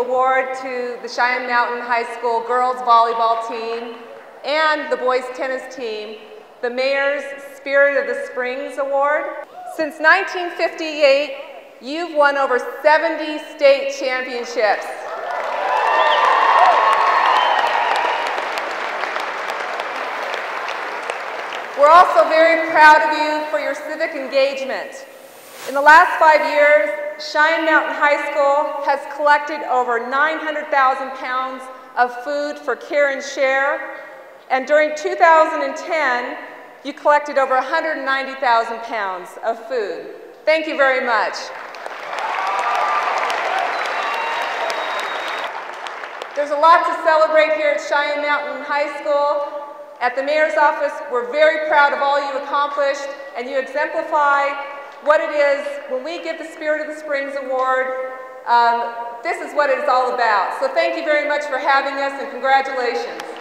award to the Cheyenne Mountain High School girls volleyball team and the boys tennis team the Mayor's Spirit of the Springs Award. Since 1958, you've won over 70 state championships. We're also very proud of you for your civic engagement. In the last 5 years, Cheyenne Mountain High School has collected over 900,000 pounds of food for Care and Share, and during 2010, you collected over 190,000 pounds of food. Thank you very much. There's a lot to celebrate here at Cheyenne Mountain High School. At the Mayor's office, we're very proud of all you accomplished, and you exemplify what it is when we give the Spirit of the Springs Award. This is what it's all about. So thank you very much for having us, and congratulations.